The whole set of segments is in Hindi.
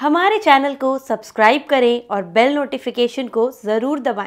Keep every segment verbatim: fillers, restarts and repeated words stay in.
हमारे चैनल को सब्सक्राइब करें और बेल नोटिफिकेशन को ज़रूर दबाएं।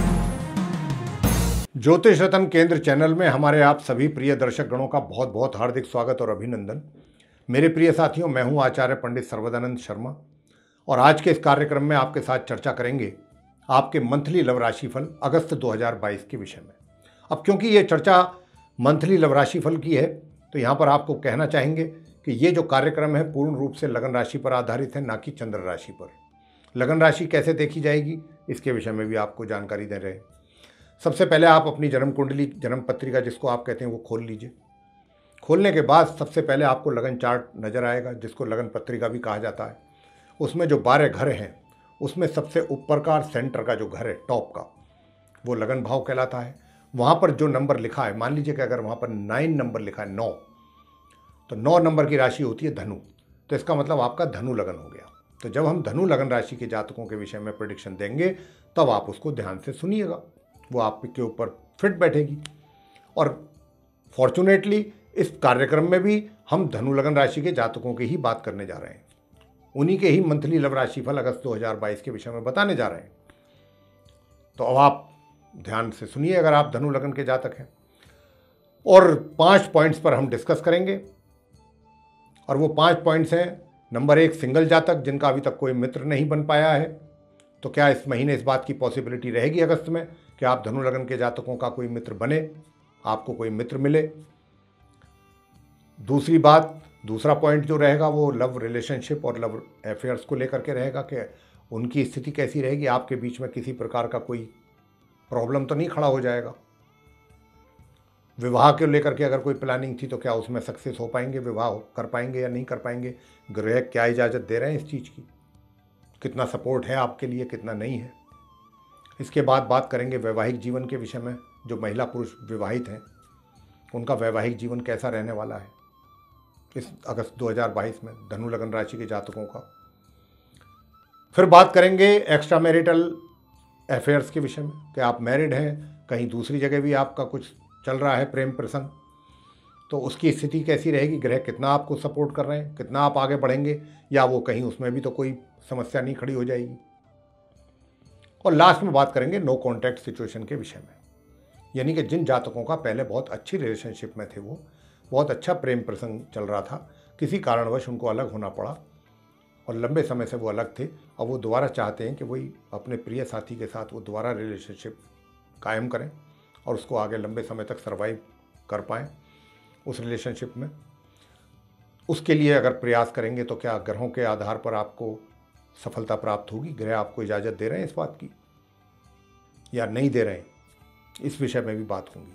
ज्योतिष रत्न केंद्र चैनल में हमारे आप सभी प्रिय दर्शक गणों का बहुत बहुत हार्दिक स्वागत और अभिनंदन। मेरे प्रिय साथियों, मैं हूं आचार्य पंडित सर्वदानंद शर्मा और आज के इस कार्यक्रम में आपके साथ चर्चा करेंगे आपके मंथली लव राशिफल अगस्त दो हज़ार बाईस के विषय में। अब क्योंकि ये चर्चा मंथली लव राशिफल की है तो यहाँ पर आपको कहना चाहेंगे कि ये जो कार्यक्रम है पूर्ण रूप से लगन राशि पर आधारित है, ना कि चंद्र राशि पर। लगन राशि कैसे देखी जाएगी इसके विषय में भी आपको जानकारी दे रहे हैं। सबसे पहले आप अपनी जन्म कुंडली, जन्म पत्रिका जिसको आप कहते हैं, वो खोल लीजिए। खोलने के बाद सबसे पहले आपको लगन चार्ट नज़र आएगा, जिसको लगन पत्रिका भी कहा जाता है। उसमें जो बारह घर हैं उसमें सबसे ऊपर का सेंटर का जो घर है, टॉप का, वो लगन भाव कहलाता है। वहाँ पर जो नंबर लिखा है, मान लीजिए कि अगर वहाँ पर नाइन नंबर लिखा है, नौ, तो नौ नंबर की राशि होती है धनु, तो इसका मतलब आपका धनु लगन हो गया। तो जब हम धनु लगन राशि के जातकों के विषय में प्रेडिक्शन देंगे तब आप उसको ध्यान से सुनिएगा, वो आपके ऊपर फिट बैठेगी। और फॉर्चुनेटली इस कार्यक्रम में भी हम धनु लगन राशि के जातकों की ही बात करने जा रहे हैं, उन्हीं के ही मंथली लव राशिफल अगस्त दो हज़ार बाईस के विषय में बताने जा रहे हैं। तो अब आप ध्यान से सुनिए अगर आप धनु लगन के जातक हैं। और पांच पॉइंट्स पर हम डिस्कस करेंगे, और वो पांच पॉइंट्स हैं। नंबर एक, सिंगल जातक जिनका अभी तक कोई मित्र नहीं बन पाया है, तो क्या इस महीने इस बात की पॉसिबिलिटी रहेगी अगस्त में कि आप धनु लगन के जातकों का कोई मित्र बने, आपको कोई मित्र मिले। दूसरी बात, दूसरा पॉइंट जो रहेगा वो लव रिलेशनशिप और लव अफेयर्स को लेकर के रहेगा कि उनकी स्थिति कैसी रहेगी, आपके बीच में किसी प्रकार का कोई प्रॉब्लम तो नहीं खड़ा हो जाएगा। विवाह को लेकर के अगर कोई प्लानिंग थी तो क्या उसमें सक्सेस हो पाएंगे, विवाह कर पाएंगे या नहीं कर पाएंगे, ग्रह क्या इजाज़त दे रहे हैं इस चीज़ की, कितना सपोर्ट है आपके लिए, कितना नहीं है। इसके बाद बात करेंगे वैवाहिक जीवन के विषय में। जो महिला पुरुष विवाहित हैं उनका वैवाहिक जीवन कैसा रहने वाला है इस अगस्त दो हज़ार बाईस में धनु लगन राशि के जातकों का। फिर बात करेंगे एक्स्ट्रा मैरिटल अफेयर्स के विषय में कि आप मैरिड हैं, कहीं दूसरी जगह भी आपका कुछ चल रहा है प्रेम प्रसंग, तो उसकी स्थिति कैसी रहेगी, ग्रह कितना आपको सपोर्ट कर रहे हैं, कितना आप आगे बढ़ेंगे, या वो कहीं उसमें भी तो कोई समस्या नहीं खड़ी हो जाएगी। और लास्ट में बात करेंगे नो कॉन्टैक्ट सिचुएशन के विषय में, यानी कि जिन जातकों का पहले बहुत अच्छी रिलेशनशिप में थे, वो बहुत अच्छा प्रेम प्रसंग चल रहा था, किसी कारणवश उनको अलग होना पड़ा और लंबे समय से वो अलग थे, अब वो दोबारा चाहते हैं कि वही अपने प्रिय साथी के साथ वो दोबारा रिलेशनशिप कायम करें और उसको आगे लंबे समय तक सर्वाइव कर पाएँ उस रिलेशनशिप में। उसके लिए अगर प्रयास करेंगे तो क्या ग्रहों के आधार पर आपको सफलता प्राप्त होगी, ग्रह आपको इजाज़त दे रहे हैं इस बात की या नहीं दे रहे हैं, इस विषय में भी बात होगी।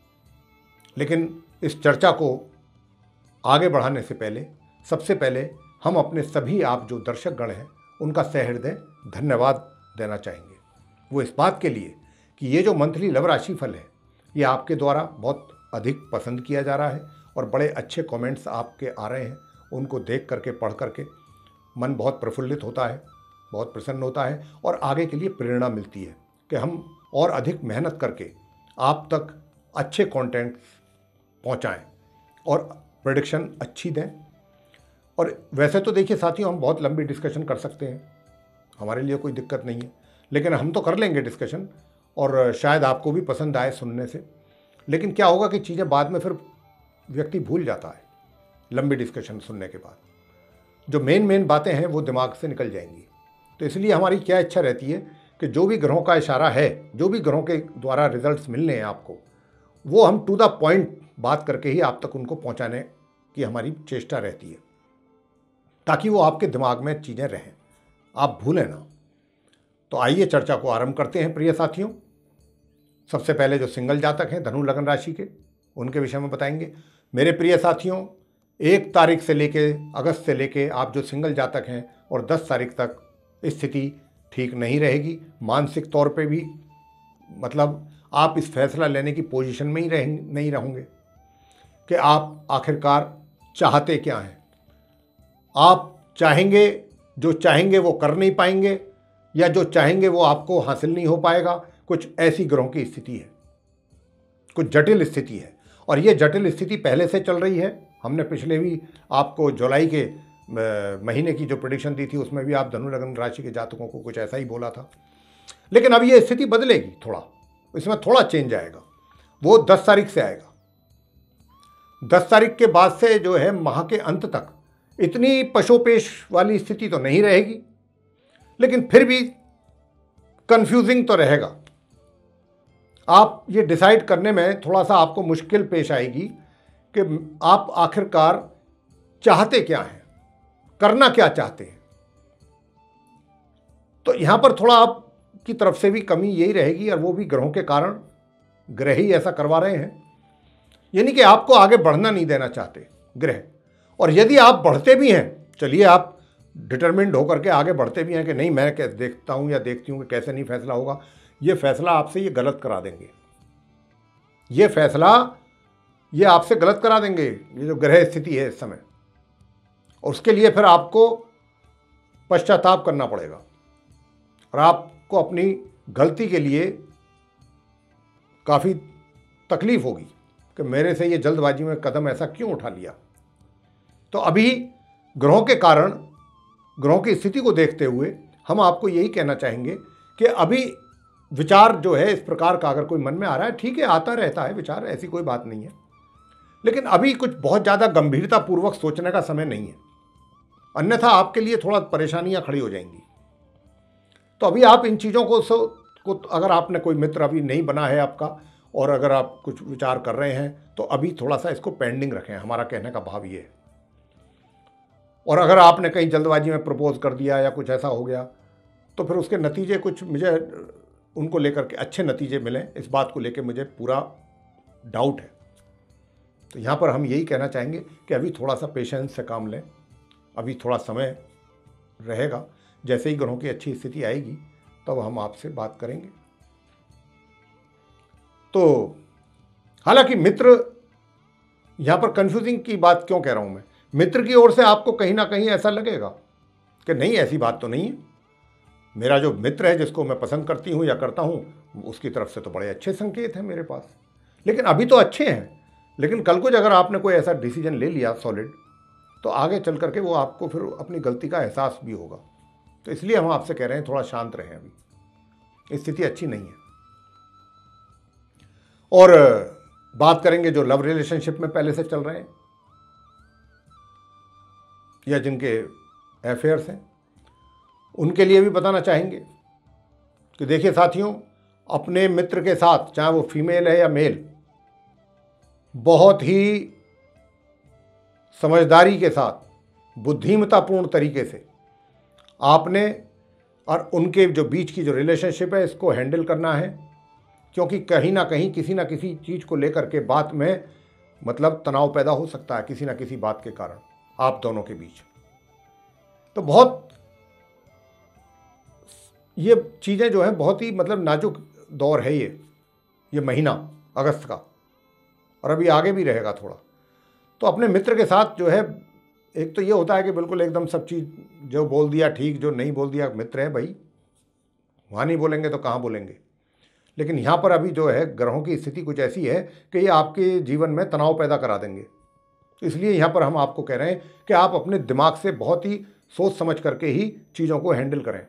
लेकिन इस चर्चा को आगे बढ़ाने से पहले सबसे पहले हम अपने सभी आप जो दर्शक गण हैं उनका सहृदय धन्यवाद देना चाहेंगे। वो इस बात के लिए कि ये जो मंथली लव राशिफल है ये आपके द्वारा बहुत अधिक पसंद किया जा रहा है और बड़े अच्छे कमेंट्स आपके आ रहे हैं। उनको देख करके, पढ़ करके मन बहुत प्रफुल्लित होता है, बहुत प्रसन्न होता है और आगे के लिए प्रेरणा मिलती है कि हम और अधिक मेहनत करके आप तक अच्छे कंटेंट पहुंचाएं और प्रेडिक्शन अच्छी दें। और वैसे तो देखिए साथियों, हम बहुत लंबी डिस्कशन कर सकते हैं, हमारे लिए कोई दिक्कत नहीं है, लेकिन हम तो कर लेंगे डिस्कशन और शायद आपको भी पसंद आए सुनने से। लेकिन क्या होगा कि चीज़ें बाद में फिर व्यक्ति भूल जाता है, लंबी डिस्कशन सुनने के बाद जो मेन मेन बातें हैं वो दिमाग से निकल जाएंगी। तो इसलिए हमारी क्या इच्छा रहती है कि जो भी ग्रहों का इशारा है, जो भी ग्रहों के द्वारा रिजल्ट्स मिलने हैं आपको, वो हम टू द पॉइंट बात करके ही आप तक उनको पहुंचाने की हमारी चेष्टा रहती है, ताकि वो आपके दिमाग में चीज़ें रहें, आप भूलें ना। तो आइए चर्चा को आरंभ करते हैं प्रिय साथियों। सबसे पहले जो सिंगल जातक हैं धनु लगन राशि के, उनके विषय में बताएंगे। मेरे प्रिय साथियों, एक तारीख से लेके अगस्त से लेके आप जो सिंगल जातक हैं और दस तारीख तक स्थिति ठीक नहीं रहेगी। मानसिक तौर पे भी मतलब आप इस फैसला लेने की पोजीशन में ही रह नहीं रहोगे कि आप आखिरकार चाहते क्या हैं। आप चाहेंगे, जो चाहेंगे वो कर नहीं पाएंगे, या जो चाहेंगे वो आपको हासिल नहीं हो पाएगा। कुछ ऐसी ग्रहों की स्थिति है, कुछ जटिल स्थिति है, और ये जटिल स्थिति पहले से चल रही है। हमने पिछले भी आपको जुलाई के महीने की जो प्रेडिक्शन दी थी उसमें भी आप धनु लग्न राशि के जातकों को कुछ ऐसा ही बोला था। लेकिन अब ये स्थिति बदलेगी, थोड़ा इसमें थोड़ा चेंज आएगा। वो दस तारीख से आएगा। दस तारीख के बाद से जो है माह के अंत तक इतनी पशोपेश वाली स्थिति तो नहीं रहेगी, लेकिन फिर भी कंफ्यूजिंग तो रहेगा। आप ये डिसाइड करने में थोड़ा सा आपको मुश्किल पेश आएगी कि आप आखिरकार चाहते क्या हैं, करना क्या चाहते हैं। तो यहां पर थोड़ा आपकी तरफ से भी कमी यही रहेगी, और वो भी ग्रहों के कारण। ग्रह ही ऐसा करवा रहे हैं, यानी कि आपको आगे बढ़ना नहीं देना चाहते ग्रह। और यदि आप बढ़ते भी हैं, चलिए आप डिटरमिन्ड होकर के आगे बढ़ते भी हैं कि नहीं मैं कैसे देखता हूं या देखती हूं कि कैसे नहीं फैसला होगा, ये फैसला आपसे ये गलत करा देंगे। ये फैसला ये आपसे गलत करा देंगे, ये जो ग्रह स्थिति है इस समय। और उसके लिए फिर आपको पश्चाताप करना पड़ेगा, और आपको अपनी गलती के लिए काफ़ी तकलीफ होगी कि मेरे से ये जल्दबाजी में कदम ऐसा क्यों उठा लिया। तो अभी ग्रहों के कारण, ग्रहों की स्थिति को देखते हुए हम आपको यही कहना चाहेंगे कि अभी विचार जो है इस प्रकार का अगर कोई मन में आ रहा है, ठीक है, आता रहता है विचार, ऐसी कोई बात नहीं है, लेकिन अभी कुछ बहुत ज़्यादा गंभीरता पूर्वक सोचने का समय नहीं है, अन्यथा आपके लिए थोड़ा परेशानियां खड़ी हो जाएंगी। तो अभी आप इन चीज़ों को सो को अगर आपने कोई मित्र अभी नहीं बना है आपका, और अगर आप कुछ विचार कर रहे हैं, तो अभी थोड़ा सा इसको पेंडिंग रखें, हमारा कहने का भाव ये है। और अगर आपने कहीं जल्दबाजी में प्रपोज कर दिया या कुछ ऐसा हो गया, तो फिर उसके नतीजे कुछ मुझे उनको लेकर के अच्छे नतीजे मिलें, इस बात को लेकर मुझे पूरा डाउट है। तो यहाँ पर हम यही कहना चाहेंगे कि अभी थोड़ा सा पेशेंस से काम लें, अभी थोड़ा समय रहेगा। जैसे ही ग्रहों की अच्छी स्थिति आएगी तब तो हम आपसे बात करेंगे। तो हालांकि मित्र, यहाँ पर कंफ्यूजिंग की बात क्यों कह रहा हूँ मैं, मित्र की ओर से आपको कहीं ना कहीं ऐसा लगेगा कि नहीं ऐसी बात तो नहीं है, मेरा जो मित्र है जिसको मैं पसंद करती हूँ या करता हूँ, उसकी तरफ से तो बड़े अच्छे संकेत हैं मेरे पास। लेकिन अभी तो अच्छे हैं, लेकिन कल को अगर आपने कोई ऐसा डिसीजन ले लिया सॉलिड, तो आगे चल करके वो आपको फिर अपनी गलती का एहसास भी होगा। तो इसलिए हम आपसे कह रहे हैं थोड़ा शांत रहें, अभी स्थिति अच्छी नहीं है। और बात करेंगे जो लव रिलेशनशिप में पहले से चल रहे हैं या जिनके अफेयर्स हैं, उनके लिए भी बताना चाहेंगे कि देखिए साथियों, अपने मित्र के साथ, चाहे वो फीमेल है या मेल, बहुत ही समझदारी के साथ, बुद्धिमत्तापूर्ण तरीके से आपने और उनके जो बीच की जो रिलेशनशिप है इसको हैंडल करना है। क्योंकि कहीं ना कहीं किसी ना किसी चीज़ को लेकर के बात में मतलब तनाव पैदा हो सकता है, किसी ना किसी बात के कारण आप दोनों के बीच। तो बहुत ये चीज़ें जो हैं बहुत ही मतलब नाजुक दौर है ये ये महीना अगस्त का, और अभी आगे भी रहेगा थोड़ा। तो अपने मित्र के साथ जो है, एक तो ये होता है कि बिल्कुल एकदम सब चीज़ जो बोल दिया ठीक, जो नहीं बोल दिया, मित्र है भाई, वहाँ नहीं बोलेंगे तो कहाँ बोलेंगे। लेकिन यहाँ पर अभी जो है ग्रहों की स्थिति कुछ ऐसी है कि ये आपके जीवन में तनाव पैदा करा देंगे। इसलिए यहाँ पर हम आपको कह रहे हैं कि आप अपने दिमाग से बहुत ही सोच समझ करके ही चीज़ों को हैंडल करें।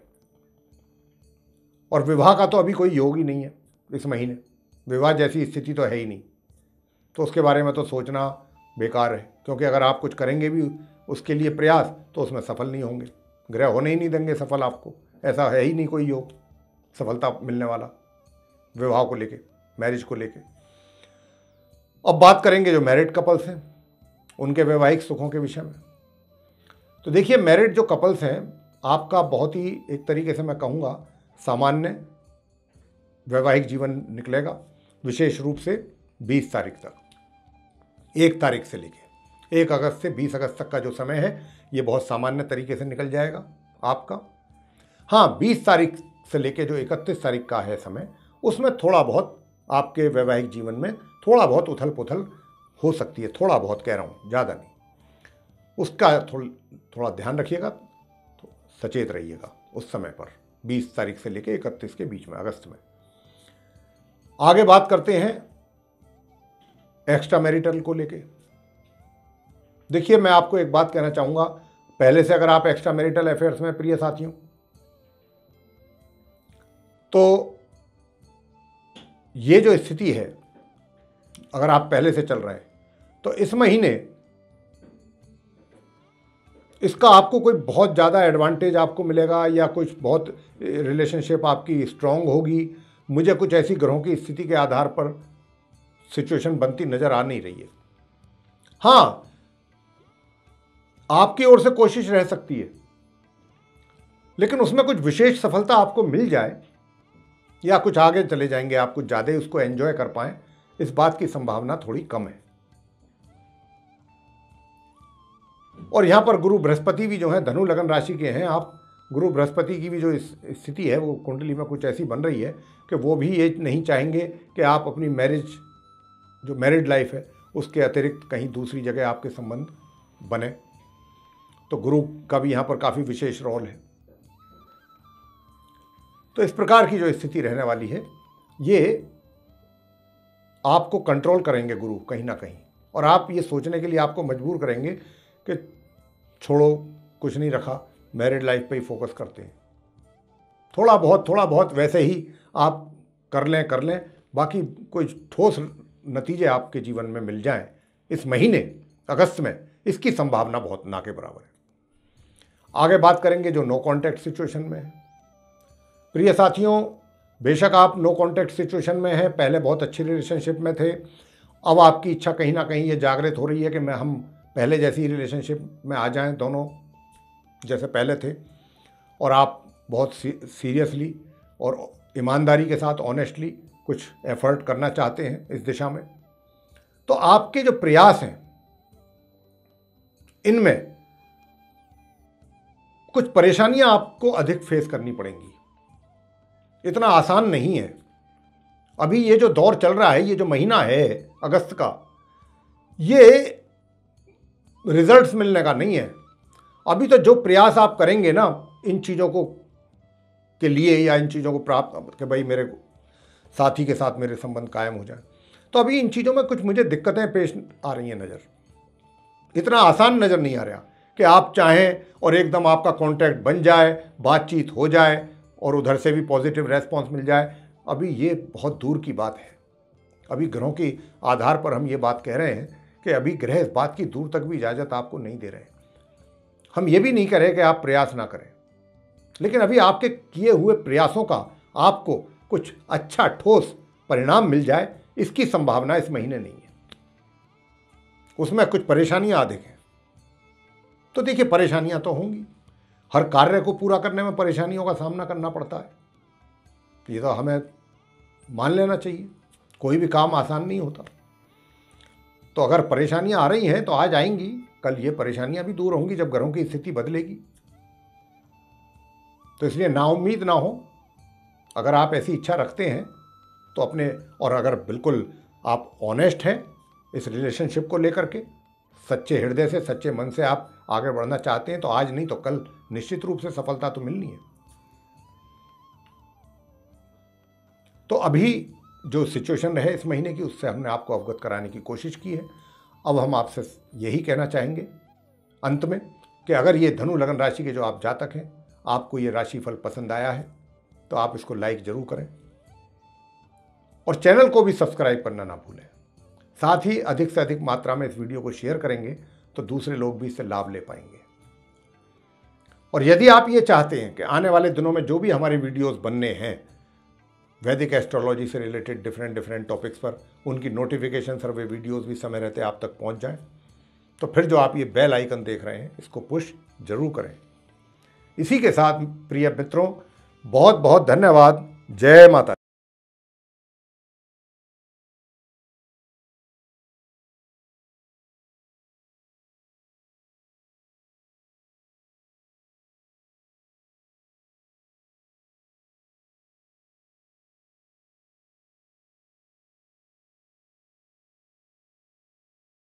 और विवाह का तो अभी कोई योग ही नहीं है इस महीने, विवाह जैसी स्थिति तो है ही नहीं, तो उसके बारे में तो सोचना बेकार है। क्योंकि अगर आप कुछ करेंगे भी उसके लिए प्रयास, तो उसमें सफल नहीं होंगे, ग्रह होने ही नहीं देंगे सफल आपको, ऐसा है ही नहीं कोई योग सफलता मिलने वाला विवाह को लेके, मैरिज को लेके। अब बात करेंगे जो मैरिड कपल्स हैं उनके वैवाहिक सुखों के विषय में। तो देखिए, मैरिड जो कपल्स हैं, आपका बहुत ही एक तरीके से मैं कहूँगा सामान्य वैवाहिक जीवन निकलेगा, विशेष रूप से बीस तारीख तक, एक तारीख से लेके एक अगस्त से बीस अगस्त तक का जो समय है ये बहुत सामान्य तरीके से निकल जाएगा आपका। हाँ, बीस तारीख से लेके जो इकतीस तारीख का है समय, उसमें थोड़ा बहुत आपके वैवाहिक जीवन में थोड़ा बहुत उथल पुथल हो सकती है, थोड़ा बहुत कह रहा हूँ, ज़्यादा नहीं। उसका थोड़ा थोड़ा ध्यान रखिएगा, तो सचेत रहिएगा उस समय पर, बीस तारीख से लेके इकतीस के बीच में अगस्त में। आगे बात करते हैं एक्स्ट्रा मैरिटल को लेके। देखिए, मैं आपको एक बात कहना चाहूँगा, पहले से अगर आप एक्स्ट्रा मैरिटल अफेयर्स में प्रिय साथियों, तो ये जो स्थिति है, अगर आप पहले से चल रहे हैं तो इस महीने इसका आपको कोई बहुत ज़्यादा एडवांटेज आपको मिलेगा या कुछ बहुत रिलेशनशिप आपकी स्ट्रांग होगी, मुझे कुछ ऐसी ग्रहों की स्थिति के आधार पर सिचुएशन बनती नज़र आ नहीं रही है। हाँ, आपकी ओर से कोशिश रह सकती है, लेकिन उसमें कुछ विशेष सफलता आपको मिल जाए या कुछ आगे चले जाएंगे, आप कुछ ज़्यादा उसको एंजॉय कर पाएं, इस बात की संभावना थोड़ी कम है। और यहां पर गुरु बृहस्पति भी जो है धनु लगन राशि के हैं, आप गुरु बृहस्पति की भी जो स्थिति है वो कुंडली में कुछ ऐसी बन रही है कि वो भी ये नहीं चाहेंगे कि आप अपनी मैरिज, जो मैरिड लाइफ है उसके अतिरिक्त कहीं दूसरी जगह आपके संबंध बने। तो गुरु का भी यहाँ पर काफ़ी विशेष रोल है। तो इस प्रकार की जो स्थिति रहने वाली है, ये आपको कंट्रोल करेंगे गुरु कहीं ना कहीं, और आप ये सोचने के लिए आपको मजबूर करेंगे कि छोड़ो, कुछ नहीं रखा, मैरिड लाइफ पे ही फोकस करते हैं, थोड़ा बहुत थोड़ा बहुत वैसे ही आप कर लें कर लें बाकी कोई ठोस नतीजे आपके जीवन में मिल जाएं इस महीने अगस्त में, इसकी संभावना बहुत ना के बराबर है। आगे बात करेंगे जो नो कॉन्टैक्ट सिचुएशन में है। प्रिय साथियों, बेशक आप नो कॉन्टैक्ट सिचुएशन में हैं, पहले बहुत अच्छी रिलेशनशिप में थे, अब आपकी इच्छा कहीं ना कहीं ये जागृत हो रही है कि मैं हम पहले जैसी रिलेशनशिप में आ जाएं, दोनों जैसे पहले थे, और आप बहुत सीरियसली और ईमानदारी के साथ ऑनेस्टली कुछ एफर्ट करना चाहते हैं इस दिशा में। तो आपके जो प्रयास हैं इनमें कुछ परेशानियां आपको अधिक फेस करनी पड़ेंगी, इतना आसान नहीं है। अभी ये जो दौर चल रहा है, ये जो महीना है अगस्त का, ये रिजल्ट्स मिलने का नहीं है। अभी तो जो प्रयास आप करेंगे ना इन चीज़ों को के लिए या इन चीज़ों को प्राप्त कि भाई मेरे साथी के साथ मेरे संबंध कायम हो जाए, तो अभी इन चीज़ों में कुछ मुझे दिक्कतें पेश आ रही हैं नज़र। इतना आसान नज़र नहीं आ रहा कि आप चाहें और एकदम आपका कांटेक्ट बन जाए, बातचीत हो जाए और उधर से भी पॉजिटिव रेस्पॉन्स मिल जाए। अभी ये बहुत दूर की बात है। अभी ग्रहों के आधार पर हम ये बात कह रहे हैं कि अभी ग्रह इस बात की दूर तक भी इजाज़त आपको नहीं दे रहे। हम ये भी नहीं कह रहे कि आप प्रयास ना करें, लेकिन अभी आपके किए हुए प्रयासों का आपको कुछ अच्छा ठोस परिणाम मिल जाए, इसकी संभावना इस महीने नहीं है। उसमें कुछ परेशानियां अधिक हैं। तो देखिए, परेशानियां तो होंगी, हर कार्य को पूरा करने में परेशानियों का सामना करना पड़ता है, ये तो हमें मान लेना चाहिए। कोई भी काम आसान नहीं होता। तो अगर परेशानियां आ रही हैं तो आज आएंगी, कल ये परेशानियां भी दूर होंगी जब ग्रहों की स्थिति बदलेगी। तो इसलिए नाउम्मीद ना हो। अगर आप ऐसी इच्छा रखते हैं तो अपने, और अगर बिल्कुल आप ऑनेस्ट हैं इस रिलेशनशिप को लेकर के, सच्चे हृदय से सच्चे मन से आप आगे बढ़ना चाहते हैं, तो आज नहीं तो कल निश्चित रूप से सफलता तो मिलनी है। तो अभी जो सिचुएशन रहे इस महीने की, उससे हमने आपको अवगत कराने की कोशिश की है। अब हम आपसे यही कहना चाहेंगे अंत में कि अगर ये धनु लगन राशि के जो आप जातक हैं, आपको ये राशिफल पसंद आया है तो आप इसको लाइक जरूर करें और चैनल को भी सब्सक्राइब करना ना भूलें। साथ ही अधिक से अधिक मात्रा में इस वीडियो को शेयर करेंगे तो दूसरे लोग भी इससे लाभ ले पाएंगे। और यदि आप ये चाहते हैं कि आने वाले दिनों में जो भी हमारे वीडियोस बनने हैं वैदिक एस्ट्रोलॉजी से रिलेटेड डिफरेंट डिफरेंट टॉपिक्स पर, उनकी नोटिफिकेशन और वे वीडियोस भी समय रहते आप तक पहुंच जाएं, तो फिर जो आप ये बेल आइकन देख रहे हैं इसको पुश जरूर करें। इसी के साथ प्रिय मित्रों, बहुत बहुत धन्यवाद। जय माता।